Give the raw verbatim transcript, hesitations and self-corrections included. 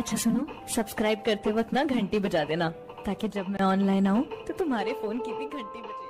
अच्छा सुनो, सब्सक्राइब करते वक्त ना घंटी बजा देना, ताकि जब मैं ऑनलाइन आऊँ तो तुम्हारे फोन की भी घंटी बजे।